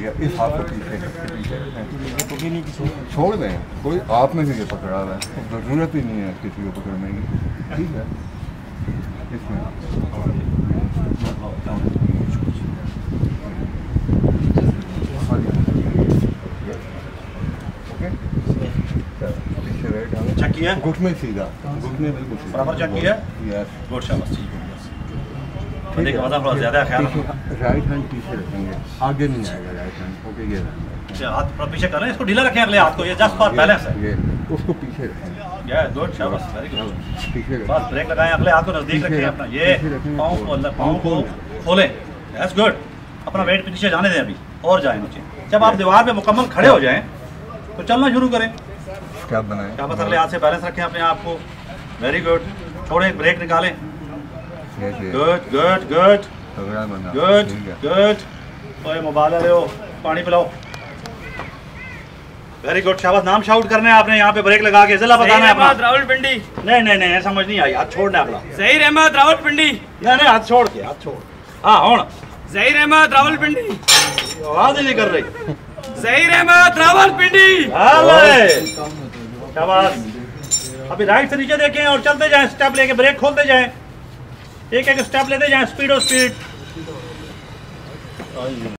इस हाथ से पीछे छोड़ दें, कोई आप में से ये पकड़ा हुआ है, ज़रूरत ही नहीं है किसी को पकड़ने की। ठीक है, इसमें किया घुटने सीधा, घुटने बिल्कुल सीधा, बराबर चेक किया। यस, गुड, शाबाश, ठीक है। देखिए मतलब थोड़ा ज़्यादा ख्याल रखो। राइट हैंड पीछे रखेंगे, आगे नहीं आएगा राइट हैंड। ओके, ये अच्छा, हाथ थोड़ा पीछे कर रहे हैं, इसको ढीला रखें अगले हाथ को, ये जस्ट फॉर बैलेंस है। ये उसको पीछे रखेंगे, या गुड, शाबाश, वेरी गुड। पीछे बस ब्रेक लगाएं, अगले हाथ को नजदीक रखें अपना, ये पाँव को खोलें, दैट्स गुड। अपना वेट नीचे जाने दें अभी, और जाए नीचे। जब आप दीवार पे मुकम्मल खड़े हो जाएं तो चलना शुरू करें। क्या बनाए, क्या बस अगले हाथ से बैलेंस रखें अपने आप को, वेरी गुड। छोड़ें, ब्रेक निकालें, good good good good good. ओए मोबाइल ले, पानी पिलाओ, वेरी गुड, शाबाश। नाम शाउट करना है आपने, यहाँ पे ब्रेक लगा के जिला बताना है अपना। रावलपिंडी। नहीं समझ नहीं आई, हाथ छोड़ना है अपना। ज़हीर अहमद रावलपिंडी। नहीं, हाथ छोड़ के, हाथ छोड़। हाँ होन, ज़हीर अहमद रावलपिंडी। आवाज ही नहीं कर रही। ज़हीर अहमद रावलपिंडी। शाबाश। अभी राइट से नीचे देखें और चलते जाएं, स्टेप लेके ब्रेक खोलते जाएं, एक एक स्टेप लेते जाएं, स्पीड और स्पीड।